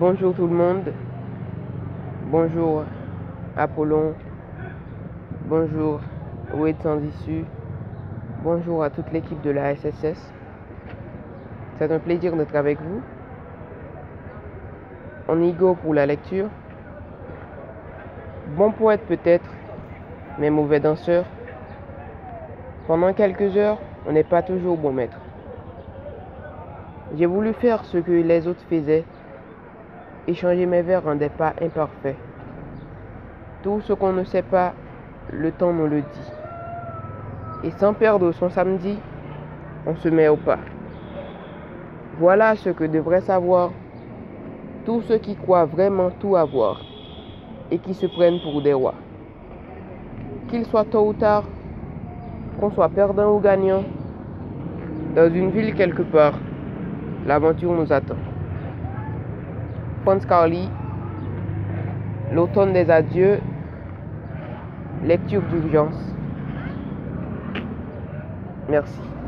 Bonjour tout le monde, bonjour Apollon, bonjour Wade sans issue, bonjour à toute l'équipe de la SSS. C'est un plaisir d'être avec vous. On y go pour la lecture. Bon poète peut-être, mais mauvais danseur. Pendant quelques heures, on n'est pas toujours bon maître. J'ai voulu faire ce que les autres faisaient, échanger mes vers en des pas imparfaits. Tout ce qu'on ne sait pas, le temps nous le dit. Et sans perdre son samedi, on se met au pas. Voilà ce que devraient savoir tous ceux qui croient vraiment tout avoir et qui se prennent pour des rois. Qu'il soit tôt ou tard, qu'on soit perdant ou gagnant, dans une ville quelque part, l'aventure nous attend. Franz Carly, L'automne des adieux, lecture d'urgence. Merci.